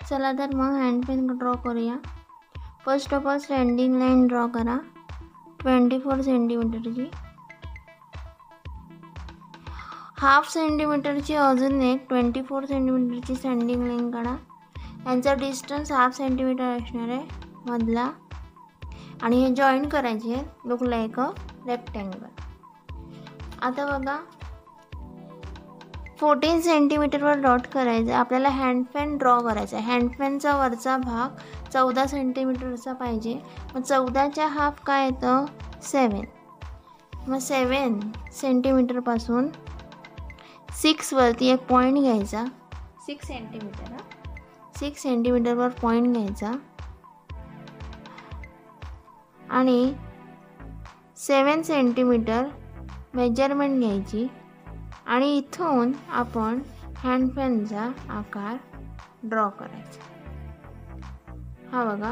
चला तर मग हँड पेन ड्रॉ करूया। First of all standing line draw करा 24 सेंटीमीटरची। हाफ सेंटीमीटरची अजून एक 24 सेंटीमीटरची स्टँडिंग लाईन काढा। यांचा डिस्टन्स हाफ सेंटीमीटर असणार आहे मधला, आणि हे जॉईन करायचे लुक लाईक अ रेक्टँगल। आता बघा 14 सेंटीमीटरवर डॉट करायचं। आपल्याला हँडपेन ड्रॉ करायचा आहे। हँडपेनचा वरचा भाग 14 सेंटीमीटरचा पाहिजे। मग 14च्या हाफ काय येतं 7। मग 7 सेंटीमीटरपासून 6 वरती एक पॉईंट घ्यायचा। 6 सेंटीमीटर 6 सेंटीमीटरवर पॉईंट घ्यायचा आणि 7 सेंटीमीटर मेजरमेंट घ्यायची आणि इथून आपण हँडपेनचा आकार ड्रॉ करायचा। हा बघा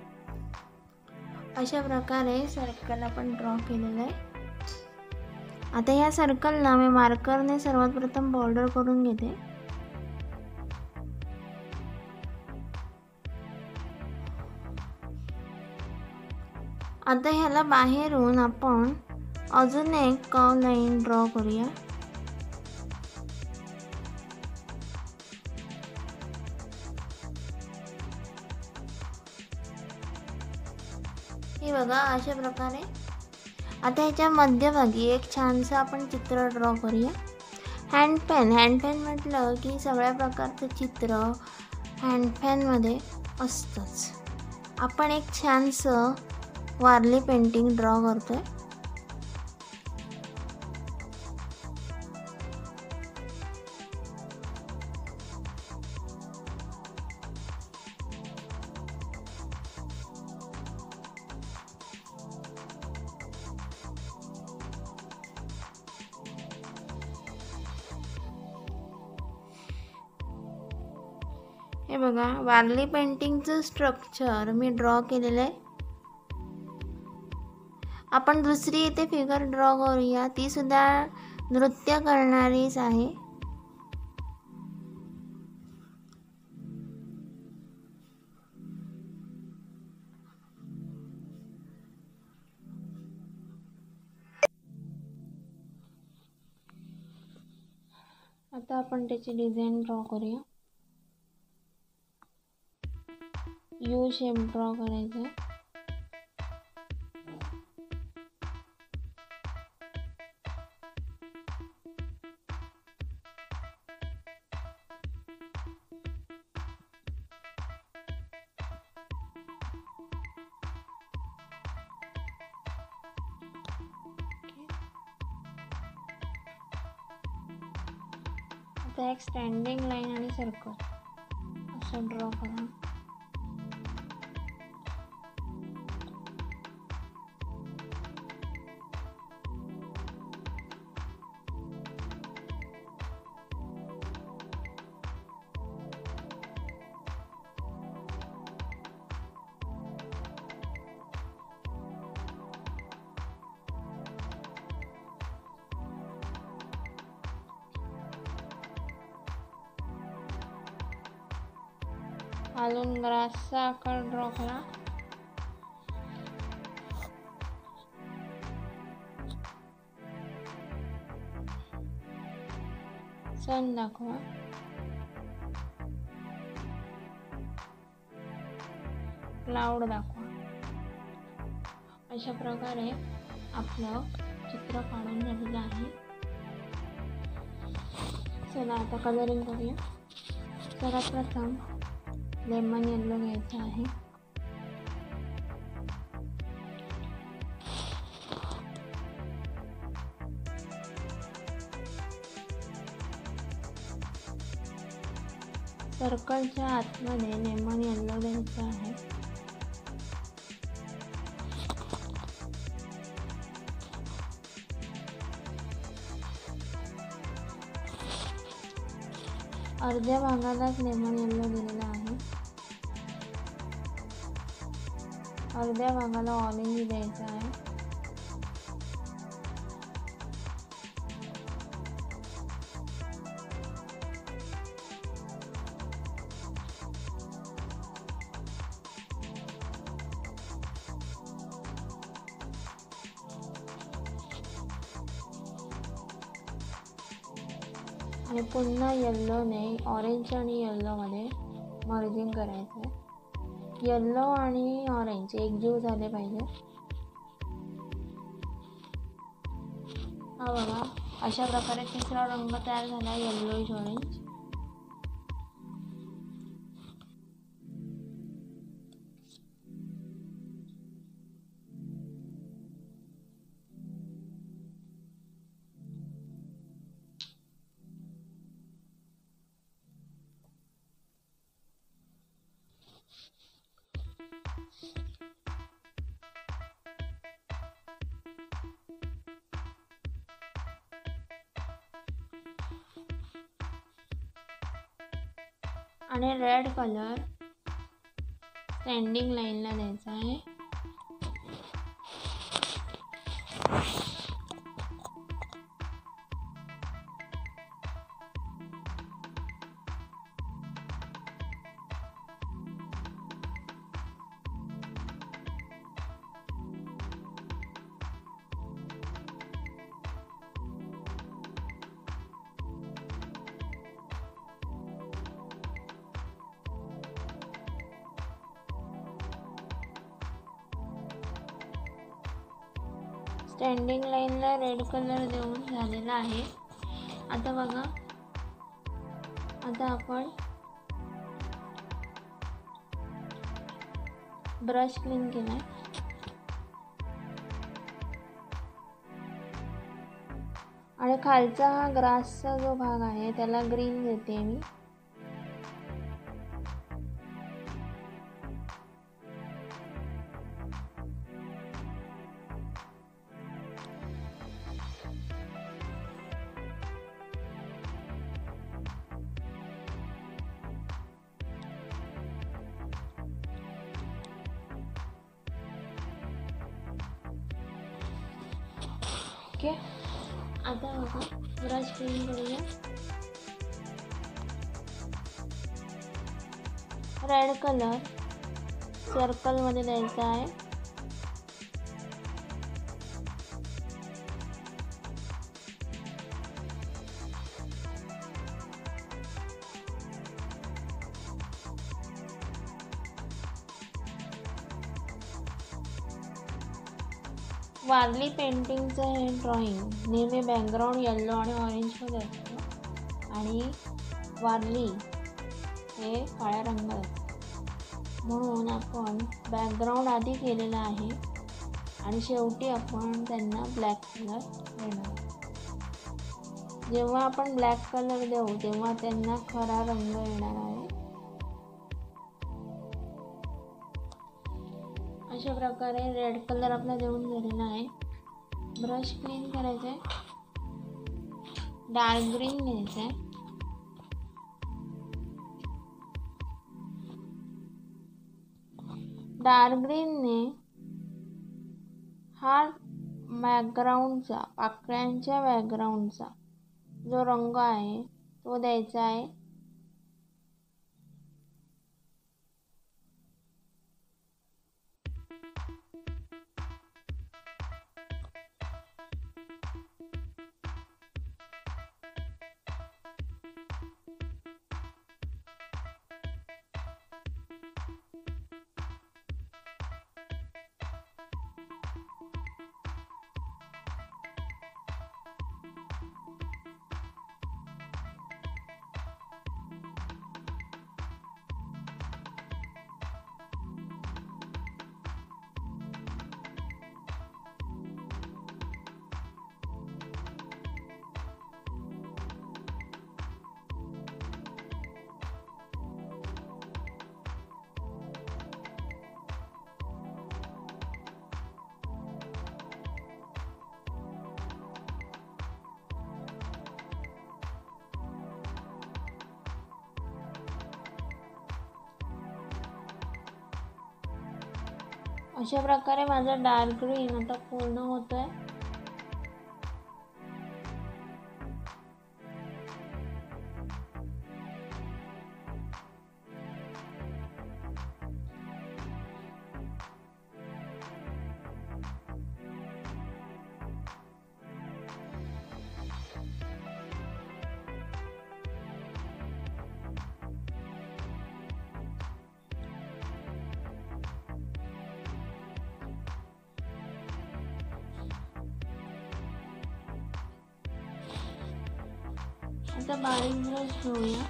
अशा प्रकारे सर्कल आपण ड्रॉ केलेलं आहे। आता ह्या सर्कलला मी मार्करने सर्वात प्रथम बॉर्डर करून घेते। आता ह्याला बाहेरून आपण अजून एक कर्व लाईन ड्रॉ करूया। हे बघा अशा प्रकारे। आता ह्याच्या मध्यभागी एक छानसं आपण चित्र ड्रॉ करूया। हँडपेन म्हटलं की सगळ्या प्रकारचं चित्र हँडपेनमध्ये असतंच। आपण एक छानसं वारली पेंटिंग ड्रॉ करतोय। हे बघा वारली पेंटिंगचं स्ट्रक्चर मी ड्रॉ केलेलं आहे। आपण दुसरी इथे फिगर ड्रॉ करूया, ती सुद्धा नृत्य करणारीच आहे। आता आपण त्याची डिझाईन ड्रॉ करूया। यू शेप ड्रॉ करायचा। आता एक स्टँडिंग लाईन आणि सर्कल असं ड्रॉ करा। खालून ग्रासचा आकार ड्रॉ करा। सन दाखवा। क्लाउड दाखवा। अशा प्रकारे आपलं चित्र काढून झालेलं आहे। चला आता कलरिंग करूया। सर्वात प्रथम लेमन येलो घ्यायचा आहे। सर्कलच्या आतमध्ये लेमन येलो द्यायचा आहे। अर्ध्या भागालाच लेमन येलो दिलेला आहे। अर्ध्या भागाला ऑरेंज द्यायचा आहे। आणि पुन्हा येल्लोने ऑरेंज आणि येल्लोमध्ये मर्जिंग करायचं आहे. येल्लो आणि ऑरेंज एकजीव झाले पाहिजे. हा बघा, अशा प्रकारे तिसरा रंग तयार झाला, येल्लोइश ऑरेंज. आणि रेड कलर स्टँडिंग लाईनला द्यायचा आहे. स्टँडिंग लाईनला रेड कलर देऊन झालेला आहे. आता बघा, आता आपण ब्रश क्लीन केलाय आणि खालचा हा ग्रासचा जो भाग आहे त्याला ग्रीन देते मी. ओके, आता बघा ब्रश क्लीन करूया. रेड कलर सर्कलमध्ये द्यायचा आहे. वारली पेंटिंगचं हे ड्रॉइंग नेहमी बॅकग्राऊंड येल्लो आणि ऑरेंजमध्ये असतं आणि वारली हे काळ्या रंगात असतं. म्हणून आपण बॅकग्राऊंड आधी केलेला आहे आणि शेवटी आपण त्यांना ब्लॅक कलर देणार. जेव्हा आपण ब्लॅक कलर देऊ तेव्हा त्यांना खरा रंग येणार आहे. अशा प्रकारे रेड कलर आपला देऊन झालेला आहे. ब्रश क्लीन करायचं आहे. डार्क ग्रीन घ्यायचं आहे. डार्क ग्रीनने हा बॅकग्राऊंडचा, पाकळ्यांच्या बॅकग्राऊंडचा जो रंग आहे तो द्यायचा आहे. अशा प्रकारे माझा डार्क ग्रीन आता पूर्ण होतोय. आता बारीक ब्रश घेऊया.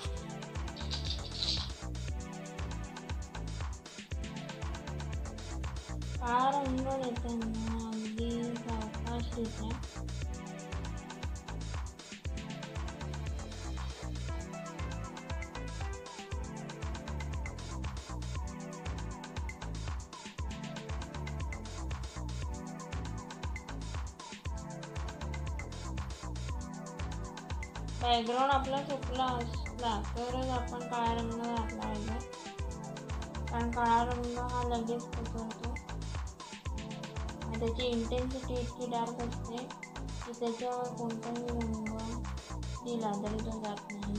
काळा रंग देताना अगदी सावकाशरित्या बॅकग्राऊंड आपला सुकला असला तरच आपण काळा रंग घातला पाहिजे, कारण काळा रंग हा लगेच पसरतो. त्याची इंटेन्सिटी इतकी डार्क असते की त्याच्यावर कोणताही रंग दिला तरी तो जात नाही.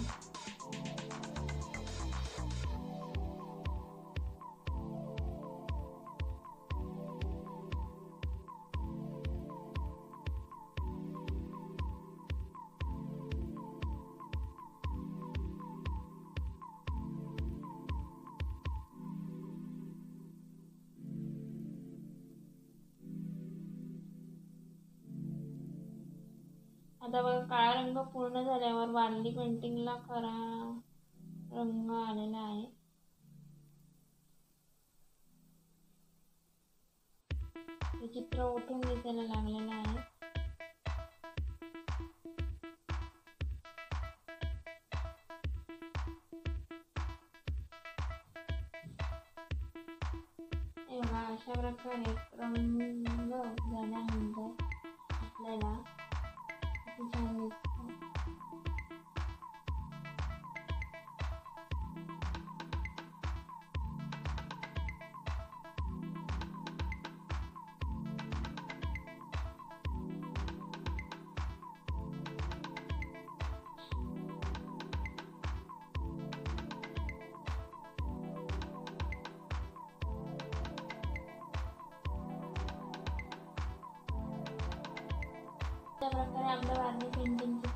आता बघा काळा रंग पूर्ण झाल्यावर वारली पेंटिंगला खरा रंग आलेला आहे. हे चित्र उठून दिसायला लागलेलं आहे. बघा अशा प्रकारे रंग झाल्यानंतर आपल्याला छान दिसतं. त्या प्रकारे आपलं वारली पेंटिंग